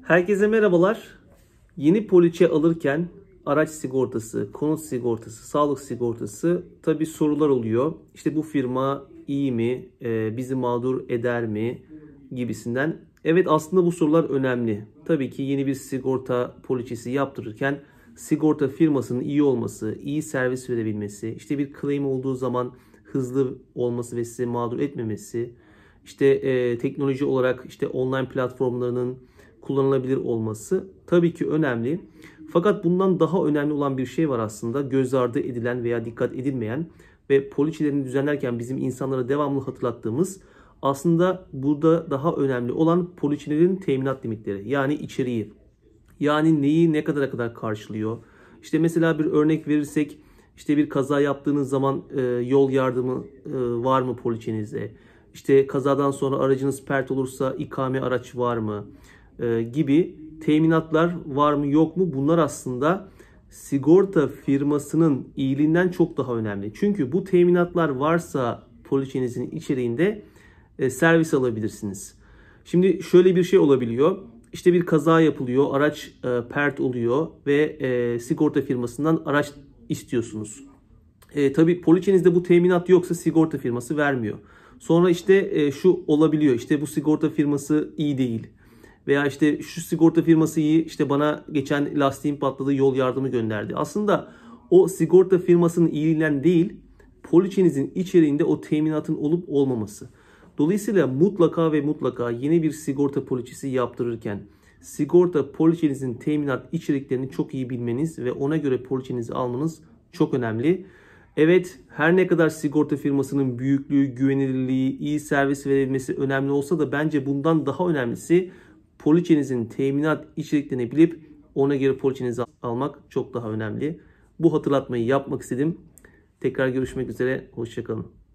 Herkese merhabalar. Yeni poliçe alırken araç sigortası, konut sigortası, sağlık sigortası tabii sorular oluyor. İşte bu firma iyi mi, bizi mağdur eder mi gibisinden. Evet, aslında bu sorular önemli. Tabii ki yeni bir sigorta poliçesi yaptırırken sigorta firmasının iyi olması, iyi servis verebilmesi, işte bir claim olduğu zaman hızlı olması ve sizi mağdur etmemesi, işte teknoloji olarak işte online platformlarının kullanılabilir olması tabii ki önemli. Fakat bundan daha önemli olan bir şey var aslında. Göz ardı edilen veya dikkat edilmeyen ve poliçelerini düzenlerken bizim insanlara devamlı hatırlattığımız, aslında burada daha önemli olan poliçelerin teminat limitleri. Yani içeriği. Yani neyi ne kadar karşılıyor. İşte mesela bir örnek verirsek, işte bir kaza yaptığınız zaman yol yardımı var mı poliçenizde? İşte kazadan sonra aracınız pert olursa ikame araç var mı? Gibi teminatlar var mı yok mu? Bunlar aslında sigorta firmasının iyiliğinden çok daha önemli. Çünkü bu teminatlar varsa poliçenizin içeriğinde servis alabilirsiniz. Şimdi şöyle bir şey olabiliyor. İşte bir kaza yapılıyor, araç pert oluyor ve sigorta firmasından araç istiyorsunuz. Tabii poliçenizde bu teminat yoksa sigorta firması vermiyor. Sonra işte şu olabiliyor, işte bu sigorta firması iyi değil. Veya işte şu sigorta firması iyi, işte bana geçen lastiğim patladı, yol yardımı gönderdi. Aslında o sigorta firmasının iyiliğinden değil, poliçenizin içeriğinde o teminatın olup olmaması. Dolayısıyla mutlaka ve mutlaka yeni bir sigorta poliçesi yaptırırken sigorta poliçenizin teminat içeriklerini çok iyi bilmeniz ve ona göre poliçenizi almanız çok önemli. Evet, her ne kadar sigorta firmasının büyüklüğü, güvenilirliği, iyi servis verilmesi önemli olsa da bence bundan daha önemlisi poliçenizin teminat içeriklerini bilip ona göre poliçenizi almak çok daha önemli. Bu hatırlatmayı yapmak istedim. Tekrar görüşmek üzere. Hoşça kalın.